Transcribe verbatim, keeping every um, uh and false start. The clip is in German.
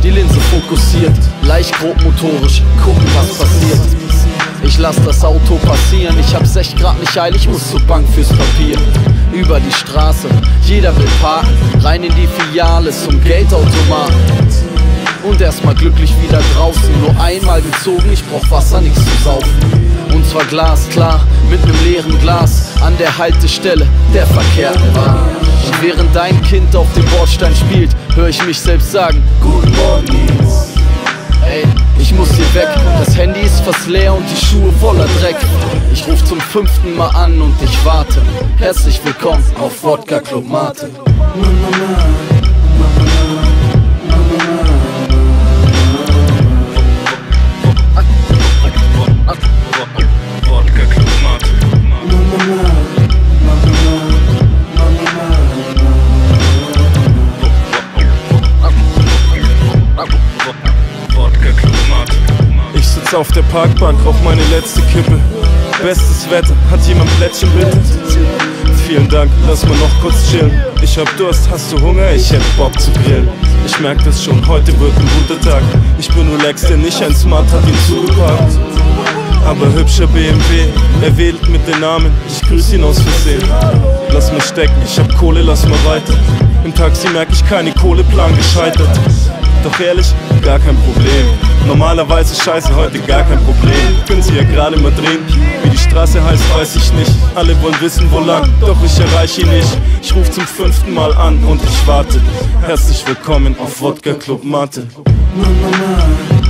die Linse fokussiert, leicht grobmotorisch, gucken was passiert. Ich lass das Auto passieren, ich hab's echt grad nicht eilig, ich muss zur Bank fürs Papier. Über die Straße, jeder will parken, rein in die Filiale zum Geldautomaten. Und erstmal glücklich wieder draußen, nur einmal gezogen, ich brauch Wasser, nichts zu saufen. Und zwar glasklar, mit nem leeren Glas, an der Haltestelle der verkehrten Bahn. Und während dein Kind auf dem Bordstein spielt, hör ich mich selbst sagen, guten Morgen Nils. Ey, ich muss hier weg, das Handy ist fast leer und die Schuhe voller Dreck. Ich ruf zum fünften Mal an und ich warte. Herzlich willkommen auf Wodka Club Mate. Wodka Club Mate. Ich sitz auf der Parkbank, rauch meine letzte Kippe. Bestes Wetter, hat jemand Plättchen bitte? Vielen Dank, lass mal noch kurz chillen. Ich hab Durst, hast du Hunger? Ich hätt Bock zu grillen. Ich merk das schon, heute wird ein guter Tag. Ich bin relax, denn nicht ein Smart hat ihn zugeparkt. Aber hübscher B M W, er wählt mit den Namen, ich grüß ihn aus Versehen. Lass mich stecken, ich hab Kohle, lass mal weiter. Im Taxi merk ich keine Kohleplan gescheitert. Doch ehrlich, gar kein Problem. Normalerweise scheiße, heute gar kein Problem. Können sie ja gerade mal drehen. Wie die Straße heißt, weiß ich nicht. Alle wollen wissen, wo lang, doch ich erreiche ihn nicht. Ich ruf zum fünften Mal an und ich warte. Herzlich willkommen auf Wodka Club Mate.